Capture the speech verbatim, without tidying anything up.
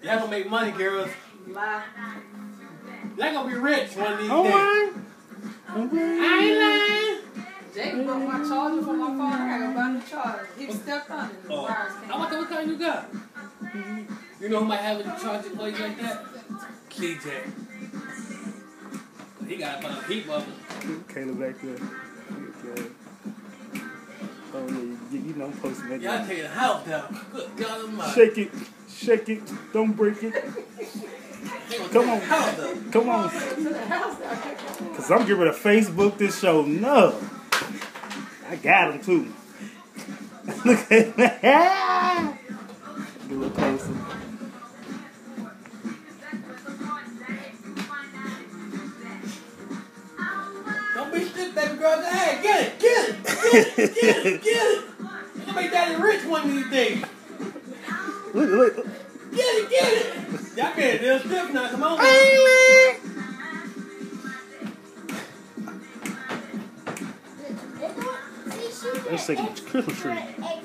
Y'all gonna make money, girls. Lie. Y'all gonna be rich one of these Oh, days. I ain't lying. Jake broke my charger from my phone. I gotta go buy a new charger. He stepped on it. The Oh. wires came I want to what kind you got? You know who might have a charger place like that? C J. He got a bunch of people of them. Kayla back there. Okay. Oh, yeah, you, you know, posting that. Y'all taking the house down. Good God Almighty. Shake it. Shake it. Don't break it. Come on. Come on. Because I'm getting ready to Facebook this show. No. I got him, too. Look at that. Get a little closer. Don't be stiff, baby girl. Hey, get it. Get it. Get it. Get it. Get it. You're gonna make daddy rich one of these days. Look, look. Get it. Get it. Y'all better do stiff now. Come on. Let's take a Christmas tree.